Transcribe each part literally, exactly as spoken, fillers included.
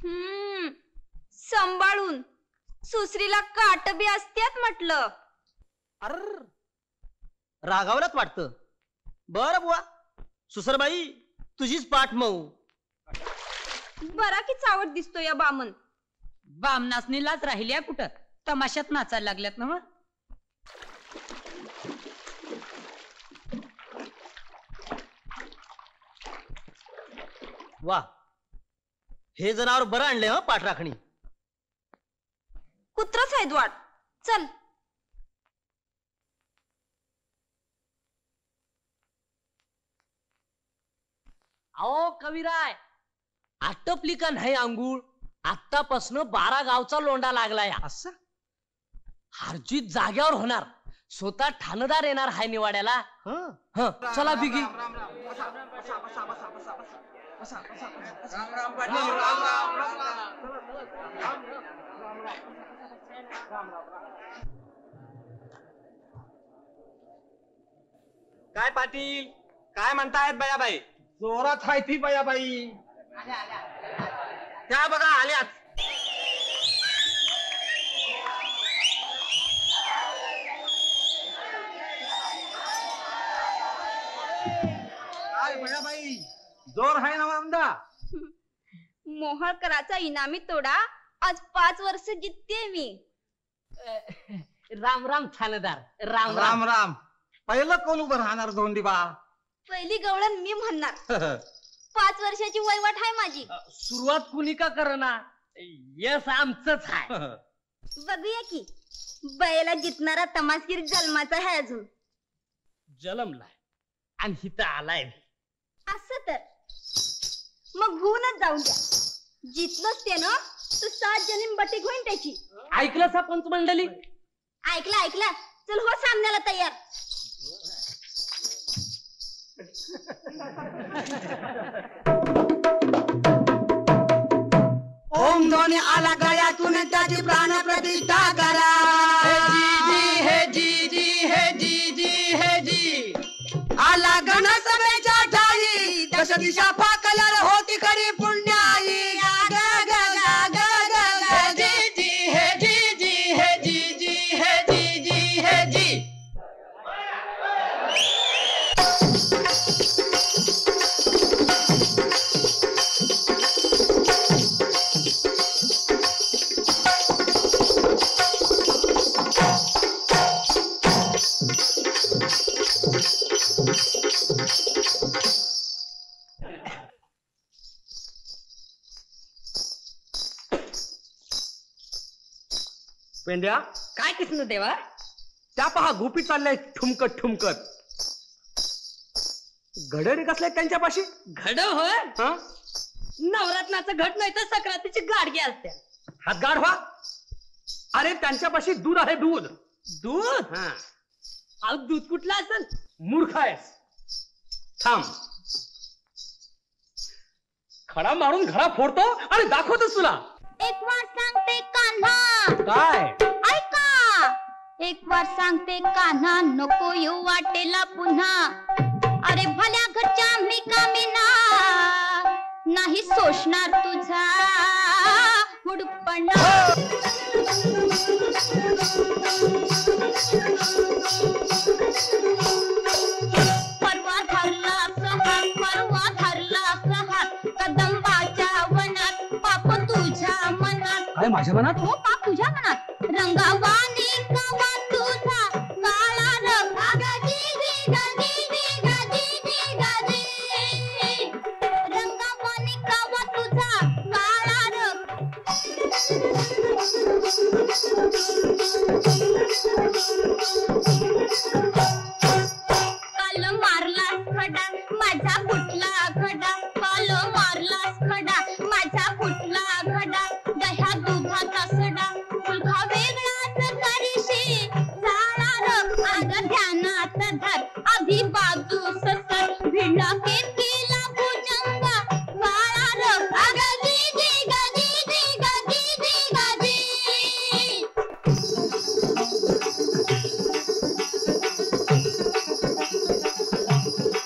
हम्म सांभाळून सुसरीला काट बी असत्यात म्हटलं. अर रागावलाच वाटतं. बर बुवा सुसरबाई तुझीच पाठ मऊ. बरा की चावट दिसतो या बामन. बामनासनीलाच राहिल्या कुठं तमाशात नाचायला लागल्यात ना. वा हे जनावर बरं आणले ह पाठ राखणी. कुत्रच आहे द्वाट. चल अहो कविराय आटपली का नाही अंघोळ? आत्तापासनं बारा गावचा लोंडा लागलाय. असं हारजीत जाग्यावर होणार. स्वतः ठाणदार येणार हाय निवाड्याला. हं चला बिगी. काय पाटील काय म्हणतायत बयाबाई? जोरात हाय ती बयाबाई. त्या बघा आल्यात. काय बयाबाई जोर हाय ना आमदा? मोहळकराचा इनामी तोडा आज पाच वर्ष जितते मी. राम राम ठाणदार. राम राम राम. पहिलं कोण उभं राहणार धोंडीबा? पहिली गवळण मी म्हणणार. पाच वर्षाची वयवाट आहे माझी. सुरुवात कुणी का करना? यस आमचंच आहे. बघूया की बैला जितणारा तमासगीर जन्माचा आहे अजून. जलमलाय आणि हिथं आलाय. असं तर मग होऊनच जाऊन द्या. जितलंच ते ना तर सात जन्म बटीक होईन त्याची. ऐकलं सा पंच मंडळी? ऐकला ऐकला. चल हो सामन्याला तयार. ओम ध्वनी आला गळ्यातून त्याची प्राण प्रतिष्ठा करा. हे जी जी हे जी जी हे जी. आला गण सभेच्या ठाई दश दिशा फाकल्यावर होती खरी पुण्याई. ग ग ग ग ग जी जी हे जी जी हे जी जी हे जी जी हे जी. पेंड्या काय कृष्ण देवा? त्या पहा गोपी चाललाय ठुमकत ठुमकत. घडे कसले त्यांच्यापाशी? घड होय? हा नवरत्नाचं घट नाही तर सक्रातीची गाडगी असत्या. हातगाड व्हा. अरे त्यांच्यापाशी दूध आहे दूध. दूध? हा अहो दूध कुठलं असेल? मूर्ख आहेस. थांब. खडा मारून घडा फोडतो आणि दाखवतोस तुला. एक वार सांगते कान्हा. काय? ऐका. एक वार सांगते कान्हा नको येऊ वाटेला पुन्हा. अरे भल्या घरच्या मी कामिना नाही सोसणार तुझा हुडपणा. परवा धरला हात परवा धरला हात कदंबाच्या वनात पाप तुझ्या मनात. काय माझ्या मनात? हो पाप तुझ्या मनात. रंगावानी कवा तुझा काळा रंग. गजी गजी गजी गजी. रंगावानी कवा तुझा काळा रंग. काल मारलास खडा माझा फुटला घडा. काल मारलास खडा माझा फुटला घडा. दह्या दुधाचा सडा मुलगा वेगळाच करीशी. झाला रग आग ध्यानात धर आधी बाजू ससर. भिडके केला भुजंग काळा रग. आग जी गजी गजी गजी.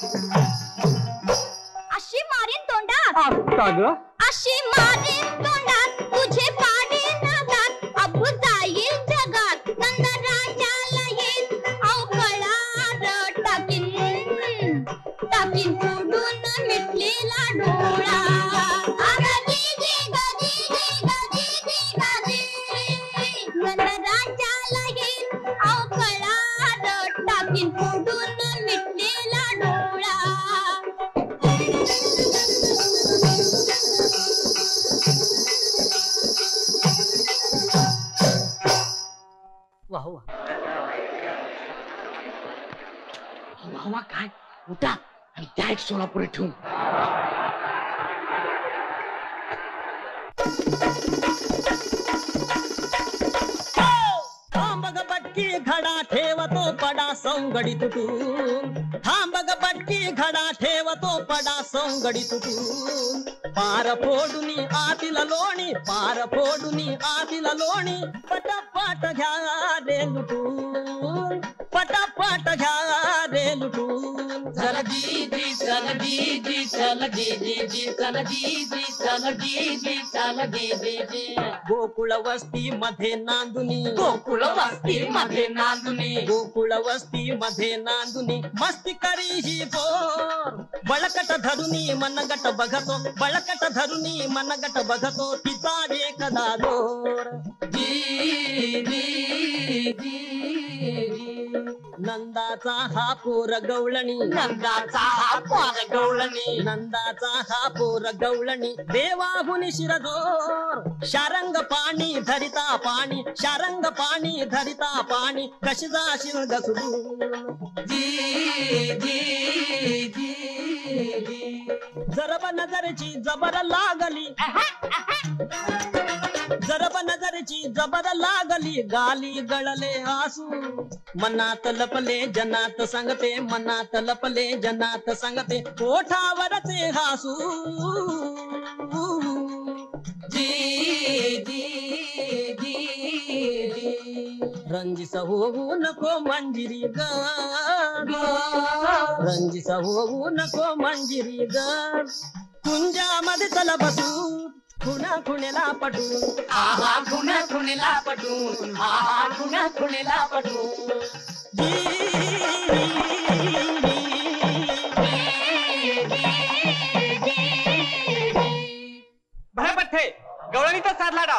अशी मारीन तोंडात. का ग? अशी मारीन तोंडात. हो हवा काय उठा आणि त्या एक सोलापुरी ठेवून थांबग बटकी घडा ठेवतो पडा सौंगडी तुटून थांबग बटकी घडा ठेवतो पडा सौंगडी तुटून पार फोडूनी आतील लोणी पार फोडूनी आतील लोणी पटापट घ्या रे लुटून पटापट घ्या रे लुटून चल दीदी चल दीदी चल दीदी चल दीदी चल दीदी चल दीदी गोकुळ वस्ती मध्ये नांदुनी गोकुळ वस्ती मध्ये नांदुनी गोकुळ वस्ती मध्ये नांदुनी मस्ती करी ही बोर बळकट धरुनी मनगट बघतो बळकट धरुनी मनगट बघतो तिचा एकदा दोर दीदी नंदाचा हा पोर गवळणी नंदाचा हा पोर गवळणी नंदाचा हा पोर गवळणी देवाहुनी शिरजोर शारंग पाणी धरिता पाणी शारंग पाणी धरिता पाणी कशी जाशील गसडून जी जी जी जरब नजरची जबर लागली जरब नजरची जबर लागली गाली गळले आसू मनात लपले जनात सांगते मनात लपले जनात सांगते ओठावरचे हासू जी जी जी रंजिस होऊ नको मंजिरी ग रंजिस होऊ नको मंजिरी ग कुंजामध्ये चल बसू खुणा खुणेला पटून आहा खुणा खुणेला पटून आहा खुणा खुणेला पटून भय पठ्ठे गवळणी तर साधला डाव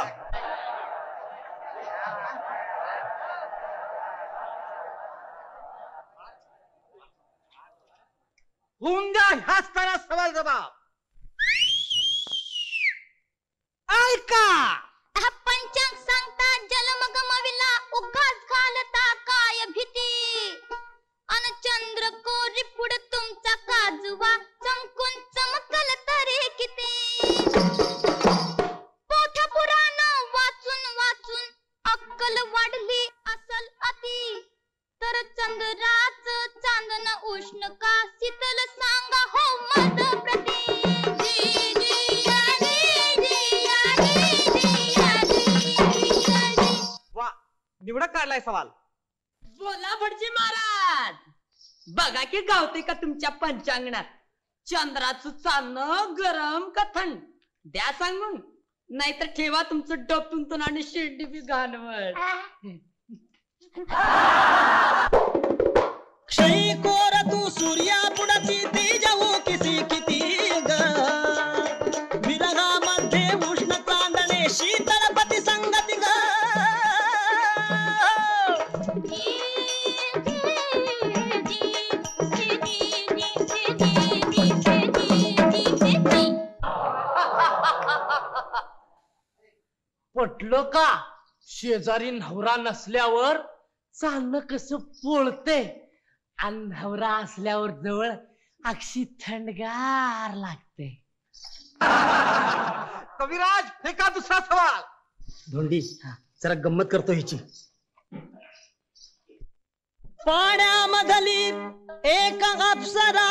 होऊन जा ह्याच करा सवाल जबाब ऐका पंचांग सांगता जलम गमविला उगाच घालता काय भीती अन चंद्र कोरी पुढ तुमचा काजवा चमकून चमकल तरी किती पोठ पुराण वाचून वाचून अक्कल वाढली असल अति तर चंद्राच चांदन उष्ण का शीतल सांगा हो मद प्रती जी जी आजी जी आजी वा निवडक काढलाय सवाल बोला भटजी महाराज बघा की गावते का तुमच्या पंचांगणात चंद्राचं चालणं गरम का थंड द्या सांगून नाहीतर ठेवा तुमचं डोपून आणि शेंडी बी घालवत क्षयी कोर तू सूर्या पुढची ती जाऊ किसी किती ग विरहामध्ये उष्ण चांदणे शीतल पती संगती ग पटलं का शेजारी नवरा नसल्यावर चालणं कसं पोळते आणि नवरा असल्यावर जवळ अक्षी थंडगार लागते कविराज हे का दुसरा सवाल धोंडी जरा गंमत करतो हिची पाण्यामधली एक अप्सरा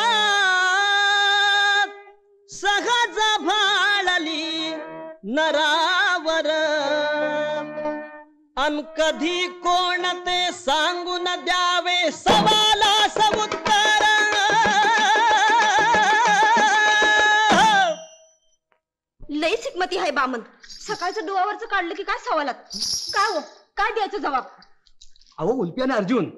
सहज भाळली नरावर अन कधी कोण ते सांगून द्यावे सवालास उत्तर लई शिकमती आहे बामन सकाळचं डोळ्यावरचं काढलं की काय सवालात काय हो काय द्यायचं जबाब अहो उल्पी आणि अर्जुन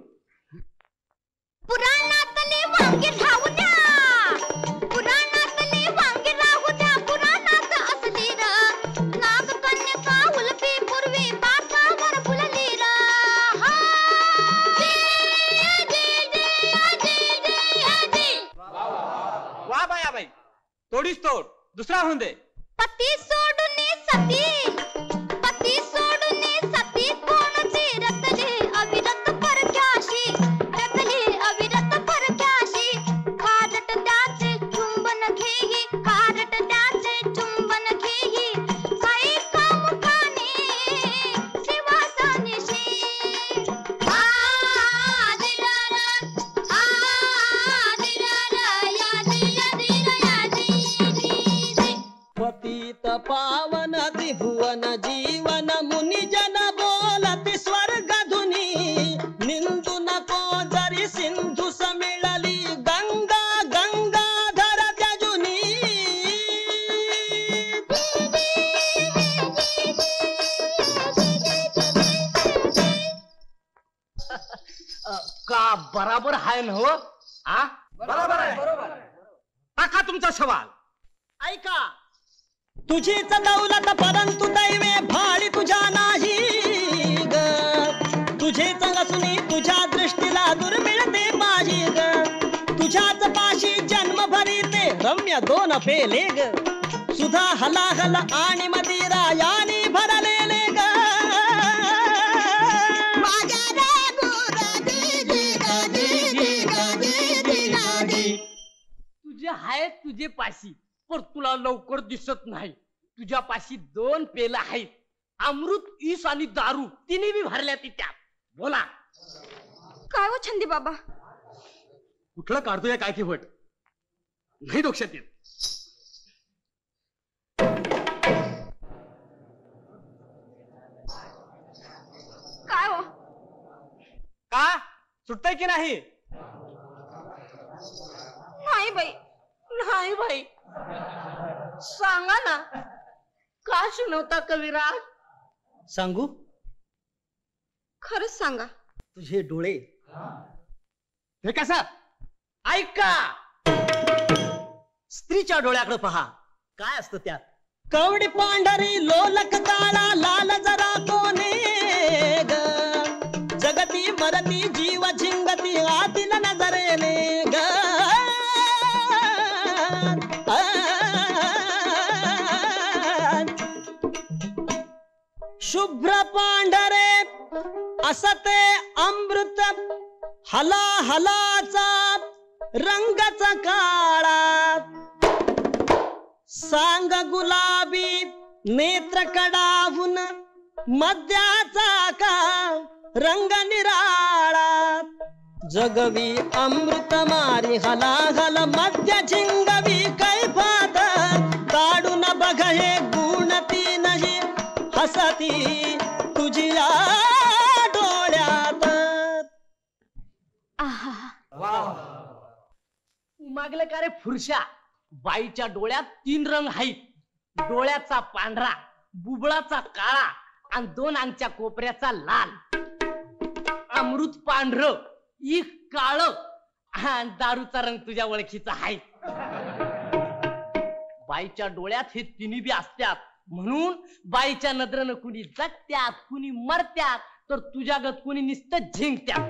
पुराणातले वांगे राहू द्या पुराणातले वांगे राहू द्या पुराणात असली र नागकन्या उलपी पूर्वी बाकावर फुलली र वा बाया बाई तोडीस तोड दुसरा होऊन दे पती सोडून सती पती सोडून सती कोण चिरतले अभि जीवन जीवन मुनिजन बोलती स्वर्ग धुनी निंदू नको जरी सिंधू समिळली गंगा गंगाधर त्यजुनी का बराबर आहे ना हो? आ बरोबर आहे बरोबर टाका तुमचा सवाल. ऐका तुझीच दौलत परंतु दैवे भाळी तुझ्या नाही ग तुझेच नसुनी तुझ्या दृष्टीला दुर्मिळ ते माझी ग तुझ्याच पाशी जन्म भरी ते रम्य दोन पेले ग सुधा हलाहल आणि मदिरा यानी भरलेले ग तुझे आहेत तुझे पाशी पण तुला लवकर दिसत नाही. तुझ्या पाशी दोन पेल आहेत अमृत ईस आणि दारू तिन्ही बी भरल्या ती त्यात. बोला काय हो छंदी बाबा कुठलं काढतोय काय की वट नाही डोक्यात येत. काय हो का सुटतंय की नाही? नाही बाई नाही भाई सांगा ना का शिनवता कविराज? सांगू खरंच सांगा तुझे डोळे हे कसं? ऐका स्त्रीच्या डोळ्याकडे पहा काय असतं त्यात. कवडी पांढरी लोलक काळा लाल जरा कोणे ग जगती मरती जीव झिंगती आतील नजरेने ग शुभ्र पांढरे असते अमृत हला हलाचा रंगाचा काळा सांग गुलाबी नेत्र कडाहून मध्याचा का रंग निराळा जगवी अमृत मारी हला हल मध्य झिंगवी कैफात काढून बघ हे गुण तीनही हसती तुझ्या डोळ्यात. मागलं का रे फुरशा? बाईच्या डोळ्यात तीन रंग आहेत. डोळ्याचा पांढरा बुबळाचा काळा आणि दोन अंगच्या कोपऱ्याचा लाल. अमृत पांढर इक काळ आणि दारूचा रंग तुझ्या ओळखीचा आहे. बाईच्या डोळ्यात हे तिन्ही बी असतात म्हणून बाईच्या नजरेनं कुणी जगत्यात कुणी मरत्यात तर तुझ्यागत कुणी नुसतं झिंकत्यात.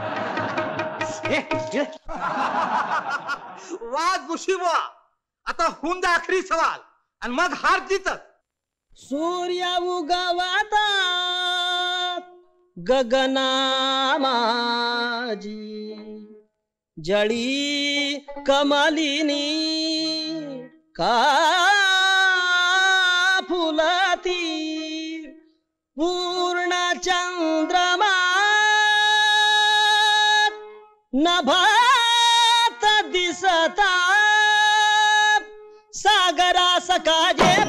वा जोशी वा आता होऊन जा आखरी सवाल आणि मग हार जीतच. सूर्य उगवता गगना माझी जळी कमलिनी का फुलती पूर्ण चंद्रमा नभात दिसता सागरा सकाजे